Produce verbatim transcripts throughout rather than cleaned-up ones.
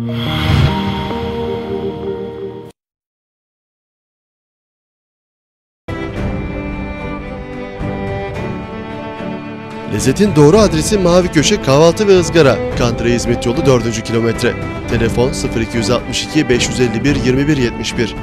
Lezzetin doğru adresi Mavi Köşe Kahvaltı ve Izgara. Kandıra Hizmet Yolu dördüncü kilometre. Telefon sıfır iki yüz altmış iki beş yüz elli bir yirmi bir yetmiş bir.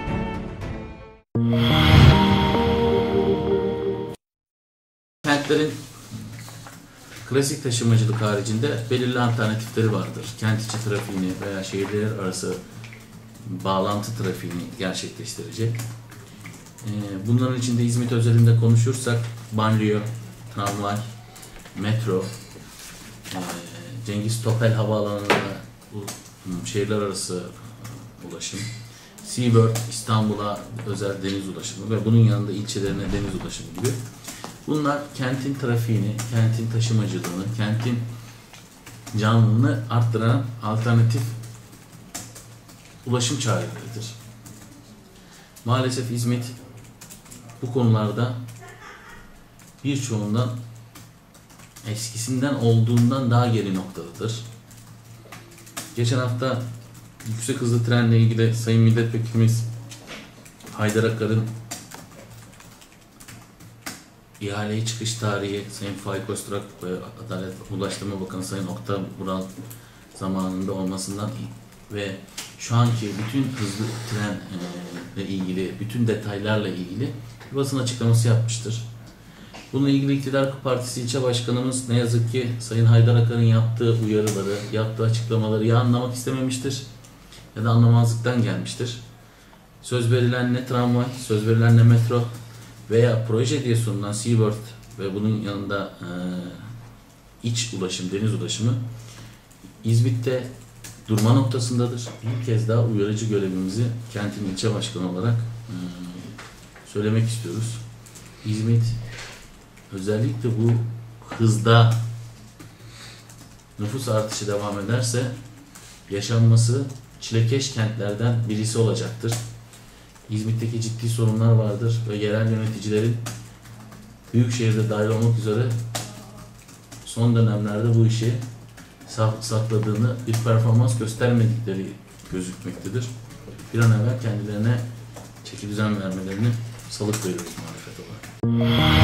Kentlerin klasik taşımacılık haricinde belirli alternatifleri vardır. Kent içi trafiğini veya şehirler arası bağlantı trafiğini gerçekleştirecek. Bunların içinde İzmit özelinde konuşursak banliyö, tramvay, metro, Cengiz Topel Havaalanı'na şehirler arası ulaşım, Seabird İstanbul'a özel deniz ulaşımı ve bunun yanında ilçelerine deniz ulaşımı gibi. Bunlar kentin trafiğini, kentin taşımacılığını, kentin canlılığını arttıran alternatif ulaşım çareleridir. Maalesef İzmit bu konularda birçoğundan eskisinden olduğundan daha geri noktadadır. Geçen hafta yüksek hızlı trenle ilgili Sayın Milletvekilimiz Haydar Akar'ın ihaleye çıkış tarihi Sayın Faik Öztürk ve Adalet Ulaştırma Bakanı Sayın Oktay Vural zamanında olmasından ve şu anki bütün hızlı trenle ilgili, bütün detaylarla ilgili bir basın açıklaması yapmıştır. Bununla ilgili İktidar Partisi İlçe Başkanımız ne yazık ki Sayın Haydar Akar'ın yaptığı uyarıları, yaptığı açıklamaları ya anlamak istememiştir ya da anlamazlıktan gelmiştir. Söz verilen ne tramvay, söz verilen ne metro veya proje diye sunulan Seabird ve bunun yanında e, iç ulaşım, deniz ulaşımı İzmit'te durma noktasındadır. Bir kez daha uyarıcı görevimizi kentin ilçe başkanı olarak e, söylemek istiyoruz. İzmit özellikle bu hızda nüfus artışı devam ederse yaşanması çilekeş kentlerden birisi olacaktır. İzmit'teki ciddi sorunlar vardır ve yerel yöneticilerin büyükşehirde dahil olmak üzere son dönemlerde bu işi sakladığını, bir performans göstermedikleri gözükmektedir. Bir an evvel kendilerine çekidüzen vermelerini salık veriyoruz muhalefet olarak.